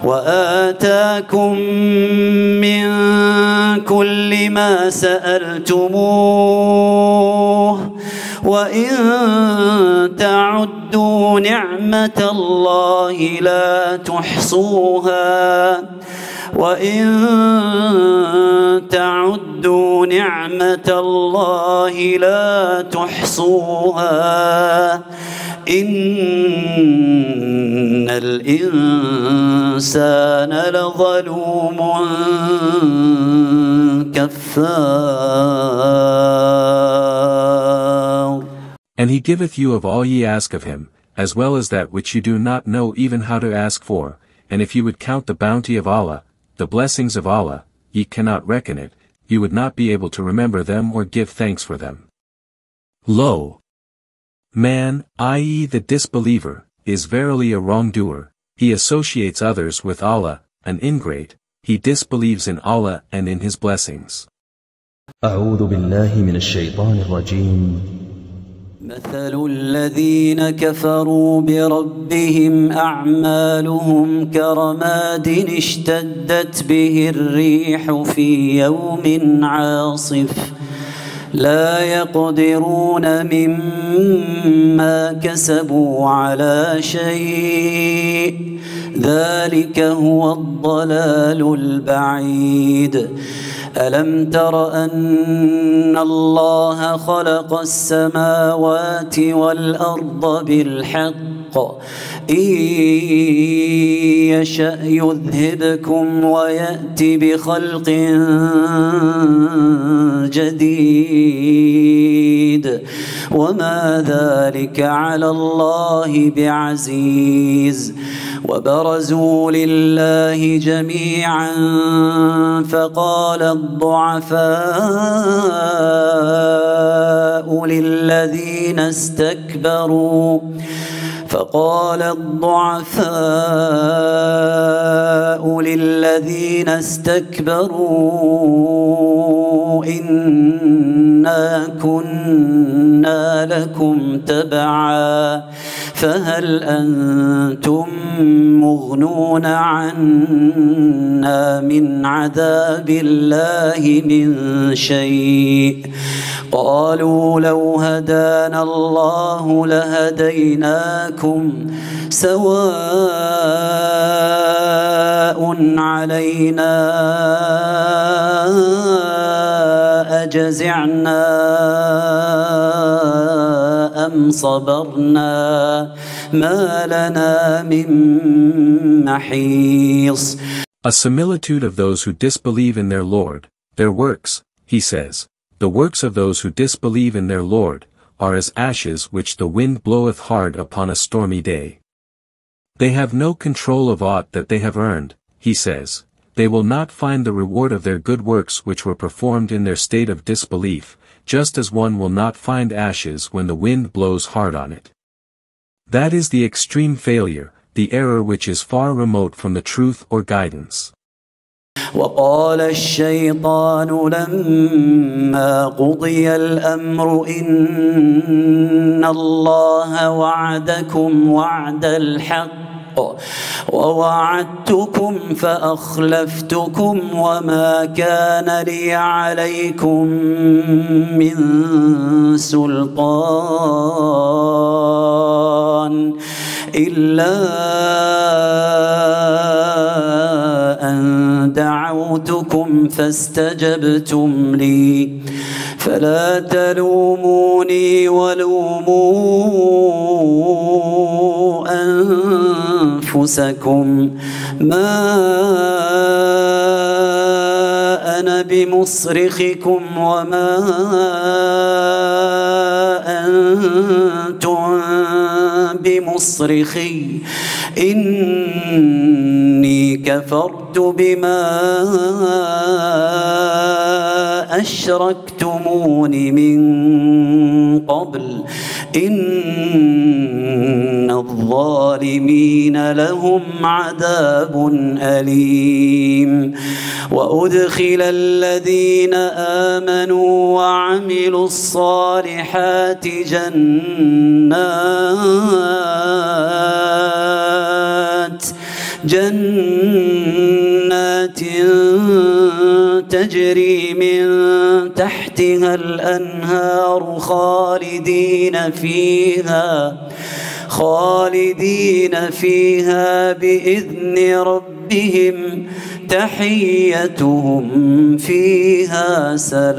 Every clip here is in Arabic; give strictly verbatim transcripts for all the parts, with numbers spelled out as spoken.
وآتاكم من كل ما سألتموه وإن تعدوا نعمة الله لا تحصوها وإن تعدوا نعمة الله لا تحصوها إن الإنسان لظلوم كفار. And he giveth you of all ye ask of him, as well as that which you do not know even how to ask for, and if you would count the bounty of Allah, the blessings of Allah, ye cannot reckon it, you would not be able to remember them or give thanks for them. Lo! Man, that is the disbeliever, is verily a wrongdoer, he associates others with Allah, an ingrate, he disbelieves in Allah and in His blessings. أعوذ بالله من الشيطان الرجيم. مثل الذين كفروا بربهم أعمالهم كرماد اشتدت به الريح في يوم عاصف لا يقدرون مما كسبوا على شيء ذلك هو الضلال البعيد. ألم تر أن الله خلق السماوات والأرض بالحق إن يشأ يذهبكم ويأتي بخلق جديد وما ذلك على الله بعزيز. وبرزوا لله جميعا فقال الضعفاء للذين استكبروا فقال الضعفاء للذين استكبروا إنا كنا لكم تبعا فهل أنتم مغنون عنا من عذاب الله من شيء قالوا لو هدانا الله لهديناكم سواء علينا أجزعنا أم صبرنا ما لنا من محيص. A similitude of those who disbelieve in their Lord, their works, he says, the works of those who disbelieve in their Lord, are as ashes which the wind bloweth hard upon a stormy day. They have no control of aught that they have earned, he says, they will not find the reward of their good works which were performed in their state of disbelief, just as one will not find ashes when the wind blows hard on it. That is the extreme failure, the error which is far remote from the truth or guidance. وقال الشيطان لما قضي الأمر إن الله وعدكم وعد الحق ووعدتكم فأخلفتكم وما كان لي عليكم من سلطان إلا أن دعوتكم فاستجبتم لي فلا تلوموني ولوموا أنفسكم ما أنا بمصرخكم وما أنتم بمصرخي إني كفرت بما أشركتمون من قبل إن الظالمين لهم عذاب أليم. وأدخل الذين آمنوا وعملوا الصالحات جنات جنات تجري من تحتها الأنهار خالدين فيها خالدين فيها بإذن ربهم تحيتهم فيها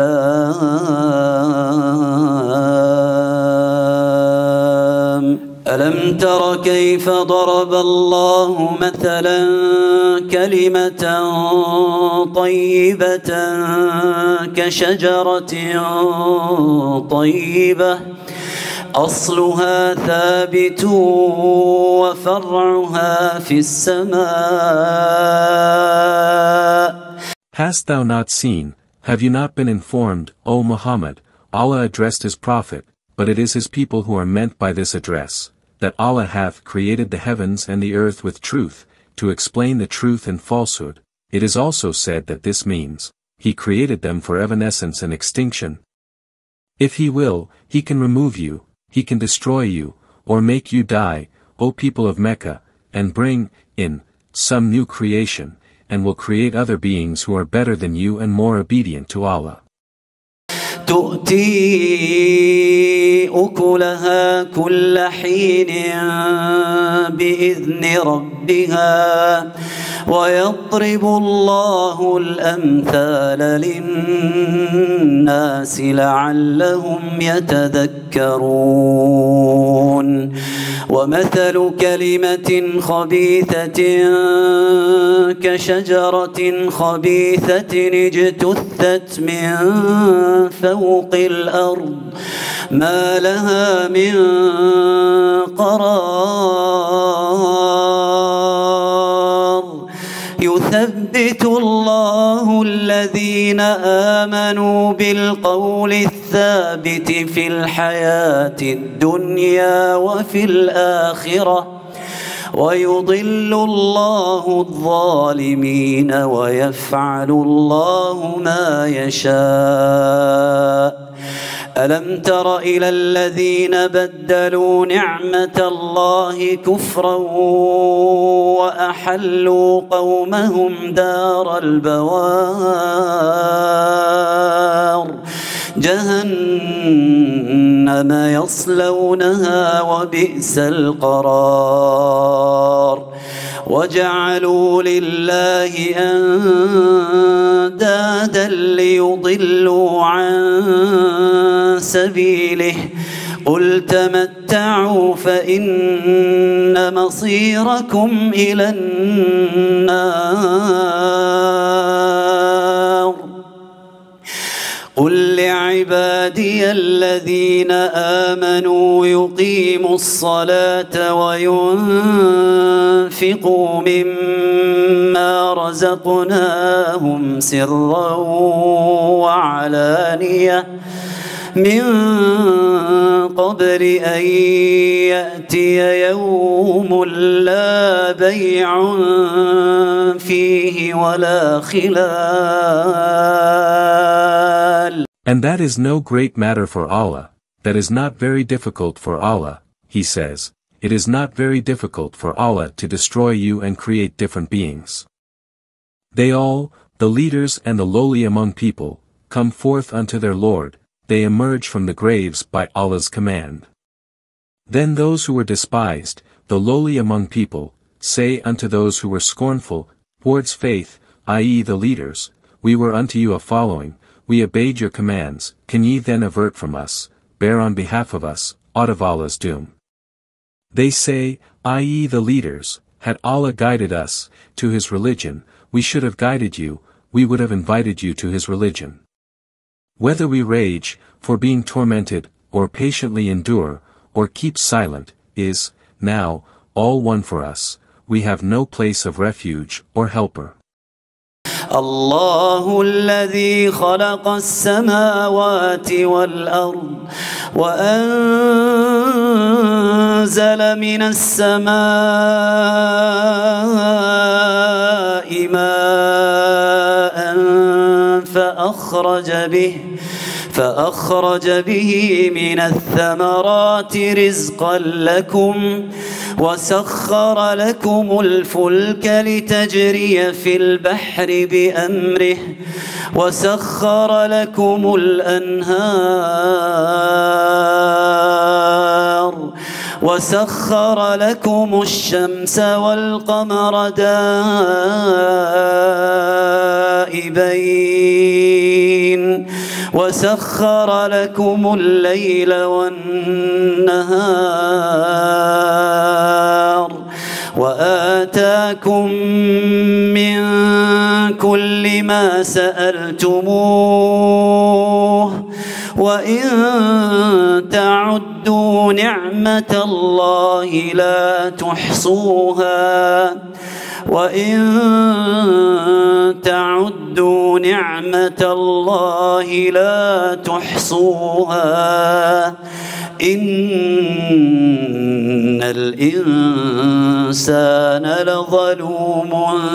سلام. ألم تر كيف ضرب الله مثلا كلمة طيبة كشجرة طيبة أصلها ثابت وفرعها في السماء. Hast thou not seen, have you not been informed, O Muhammad, Allah addressed his prophet, but it is his people who are meant by this address, that Allah hath created the heavens and the earth with truth, to explain the truth and falsehood. It is also said that this means, he created them for evanescence and extinction. If he will, he can remove you, he can destroy you, or make you die, O people of Mecca, and bring, in, some new creation, and will create other beings who are better than you and more obedient to Allah. تؤتي أكلها كل حين بإذن ربها ويضرب الله الأمثال للناس لعلهم يتذكرون. ومثل كلمة خبيثة كشجرة خبيثة اجتثت من فوق الأرض ما لها من قرار. يثبت الله الذين آمنوا بالقول الثابت في الحياة الدنيا وفي الآخرة ويضل الله الظالمين ويفعل الله ما يشاء. ألم تر إلى الذين بدلوا نعمة الله كفرا وأحلوا قومهم دار البوار جهنم يصلونها وبئس القرار. وجعلوا لله أندادا ليضلوا عن سبيله قل تمتعوا فإن مصيركم إلى النار. قل لعبادي الذين آمنوا يقيموا الصلاة وينفقوا مما رزقناهم سرا وعلانية من قبل أن يأتي يوم لا بيع فيه ولا خلال. And that is no great matter for Allah, that is not very difficult for Allah, he says, it is not very difficult for Allah to destroy you and create different beings. They all, the leaders and the lowly among people, come forth unto their Lord, they emerge from the graves by Allah's command. Then those who were despised, the lowly among people, say unto those who were scornful, towards faith, that is the leaders, we were unto you a following, we obeyed your commands, can ye then avert from us, bear on behalf of us, aught of Allah's doom? They say, that is the leaders, had Allah guided us, to his religion, we should have guided you, we would have invited you to his religion. Whether we rage, for being tormented, or patiently endure, or keep silent, is, now, all one for us, we have no place of refuge or helper. الله الذي خلق السماوات والأرض وأنزل من السماء ماء فأخرج به فأخرج به من الثمرات رزقا لكم وسخر لكم الفلك لتجري في البحر بأمره وسخر لكم الأنهار وسخر لكم الشمس والقمر دائبين وسخر لكم الليل والنهار وآتاكم من كل ما سألتموه وإن تعدوا نعمة الله لا تحصوها وإن تعدوا نعمة الله لا تحصوها إن الإنسان لظلوم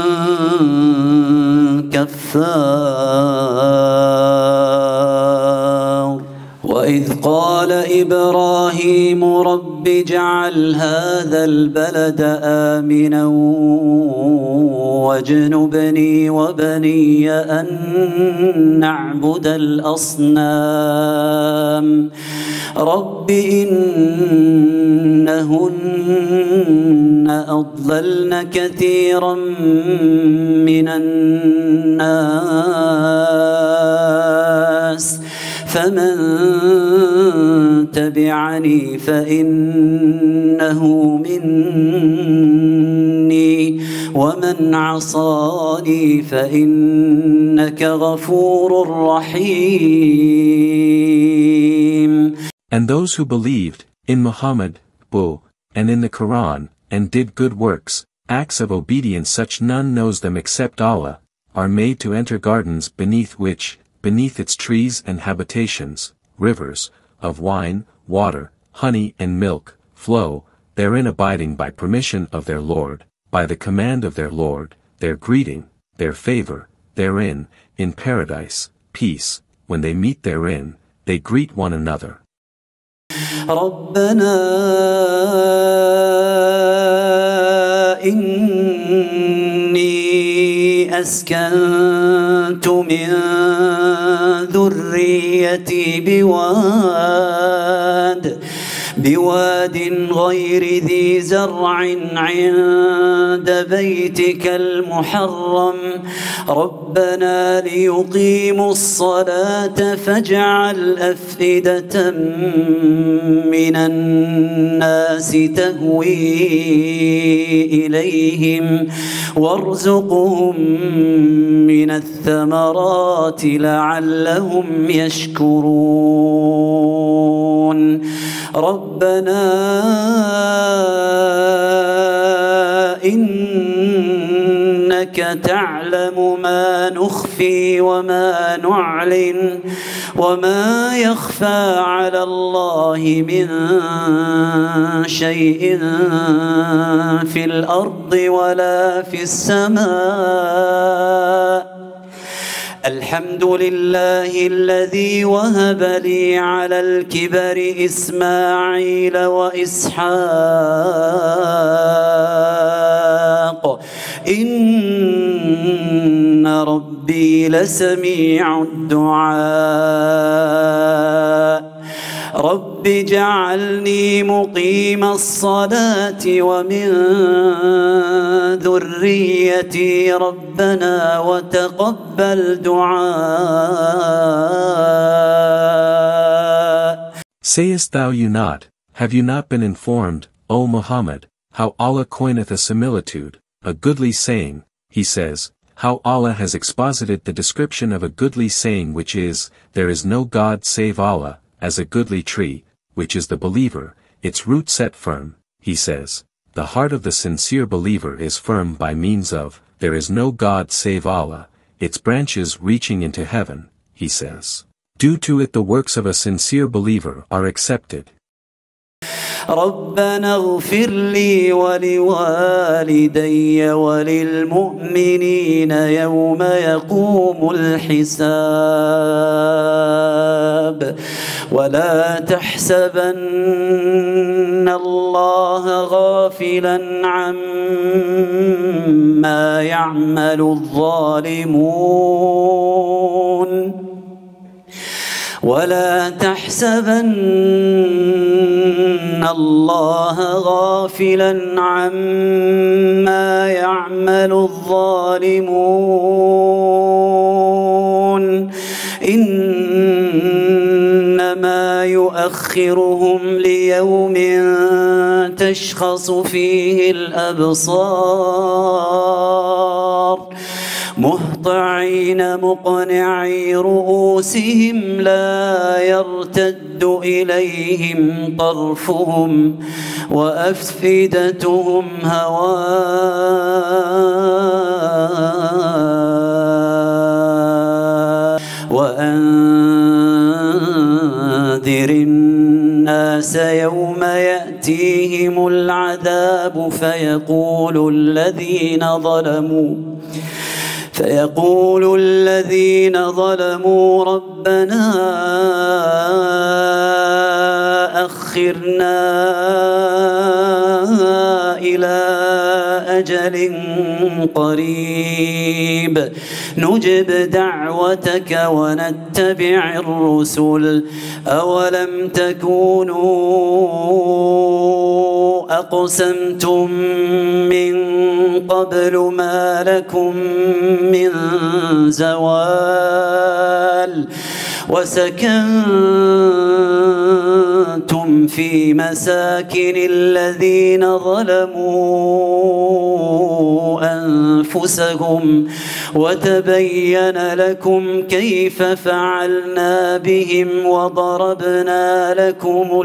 كفار وإذ قال إبراهيم رب اجعل هذا البلد آمنا واجنبني وبني أن نعبد الأصنام رب إنهن أضللن كثيرا من الناس فمن تبعني فإنه مني ومن عصاني فإنك غفور رحيم. And those who believed in Muhammad, Bull, and in the Quran, and did good works, acts of obedience such none knows them except Allah, are made to enter gardens beneath which, beneath its trees and habitations, rivers, of wine, water, honey and milk, flow, therein abiding by permission of their Lord, by the command of their Lord, their greeting, their favor, therein, in paradise, peace, when they meet therein, they greet one another. ربنا إني أسكنت من ذريتي بواد بواد غير ذي زرع عند بيتك المحرم ربنا ليقيموا الصلاة فاجعل أفئدة من الناس تهوي إليهم وارزقهم من الثمرات لعلهم يشكرون ربنا إنك تعلم ما نخفي وما نعلن وما يخفى على الله من شيء في الأرض ولا في السماء الحمد لله الذي وهب لي على الكبر إسماعيل وإسحاق إن ربي لسميع الدعاء رب اجعلني مقيم الصلاة ومن ذريتي ربنا وتقبل دعاء. Sayest thou you not, have you not been informed, O Muhammad, how Allah coineth a similitude, a goodly saying, he says, how Allah has exposited the description of a goodly saying which is, there is no God save Allah, as a goodly tree, which is the believer, its root set firm, he says, the heart of the sincere believer is firm by means of, there is no God save Allah, its branches reaching into heaven, he says. Due to it the works of a sincere believer are accepted. ربنا اغفر لي ولوالدي وللمؤمنين يوم يقوم الحساب ولا تحسبن الله غافلا عما يعمل الظالمون ولا تحسبن الله غافلا عما يعمل الظالمون إنما يؤخرهم ليوم تشخص فيه الأبصار مهطعين مقنعي رؤوسهم لا يرتد إليهم طرفهم وأفئدتهم هواء وأنذر الناس يوم يأتيهم العذاب فيقول الذين ظلموا فيقول الذين ظلموا ربنا أخرنا إلى أجل قريب نجب دعوتك ونتبع الرسل أولم تكونوا أقسمتم من قبل ما لكم من زوال وسكنتم في مساكن الذين ظلموا أنفسهم وتبين لكم كيف فعلنا بهم وضربنا لكم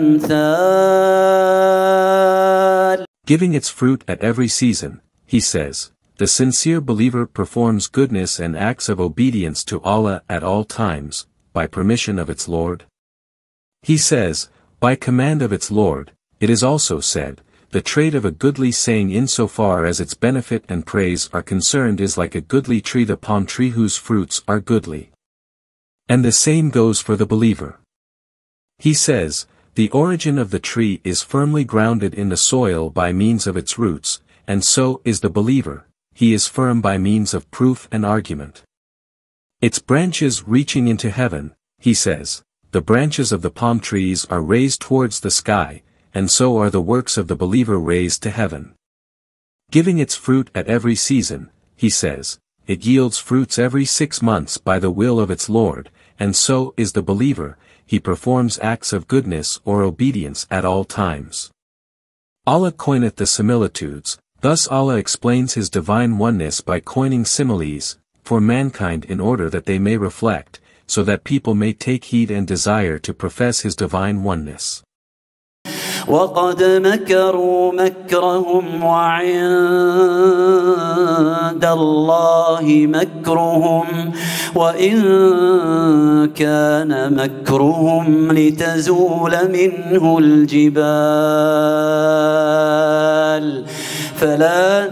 الأمثال. Giving its fruit at every season, he says, the sincere believer performs goodness and acts of obedience to Allah at all times, by permission of its Lord. He says, by command of its Lord, it is also said, the trait of a goodly saying insofar as its benefit and praise are concerned is like a goodly tree, the palm tree whose fruits are goodly. And the same goes for the believer. He says, the origin of the tree is firmly grounded in the soil by means of its roots, and so is the believer, he is firm by means of proof and argument. Its branches reaching into heaven, he says, the branches of the palm trees are raised towards the sky, and so are the works of the believer raised to heaven. Giving its fruit at every season, he says, it yields fruits every six months by the will of its Lord, and so is the believer, he performs acts of goodness or obedience at all times. Allah coineth the similitudes, thus Allah explains his divine oneness by coining similes, for mankind in order that they may reflect, so that people may take heed and desire to profess his divine oneness. وقد مكروا مكرهم وعند الله مكرهم وإن كان مكرهم لتزول منه الجبال فلا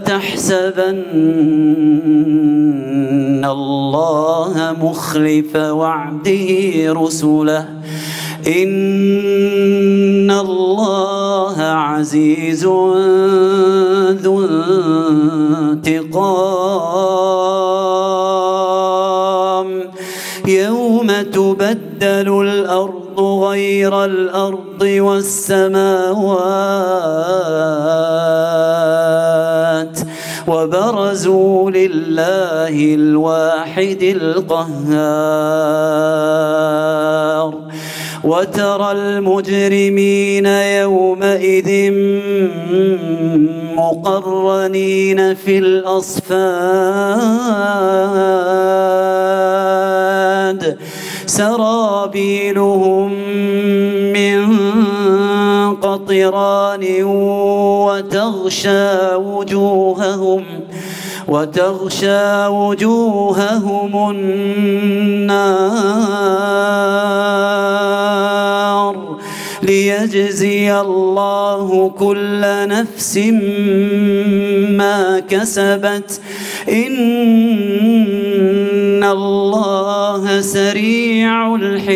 تحسبن الله مخلف وعده رسله إن الله عزيز ذو انتقام يوم تبدل الأرض غير الأرض والسماوات وبرزوا لله الواحد القهار وترى المجرمين يومئذ مقرنين في الأصفاد سرابيلهم من قطران وتغشى وجوههم وتغشى وجوههم النار ليجزي الله كل نفس ما كسبت إن الله سريع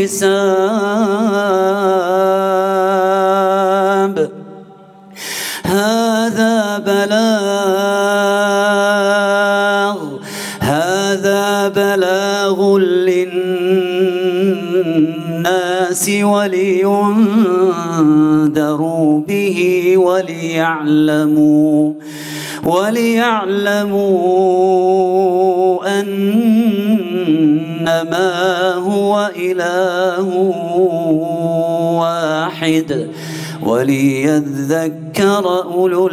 الحساب هذا بلاغ هذا بلاغ للناس ولينذروا به وليعلموا وليعلموا أنما هو إله واحد وليذكر أولو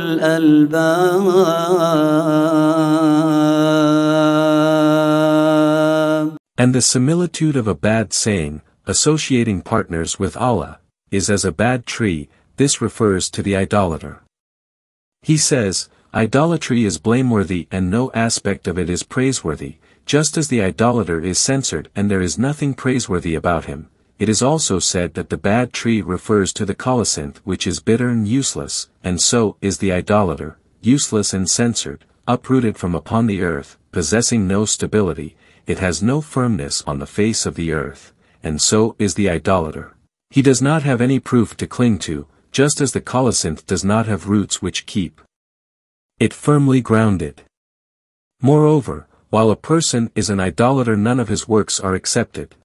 الألباب. And the similitude of a bad saying, associating partners with Allah, is as a bad tree. This refers to the idolater. He says, idolatry is blameworthy and no aspect of it is praiseworthy, just as the idolater is censored and there is nothing praiseworthy about him. It is also said that the bad tree refers to the colocynth, which is bitter and useless, and so is the idolater, useless and censored, uprooted from upon the earth, possessing no stability. It has no firmness on the face of the earth, and so is the idolater. He does not have any proof to cling to, just as the colocynth does not have roots which keep it firmly grounded. Moreover, while a person is an idolater, none of his works are accepted,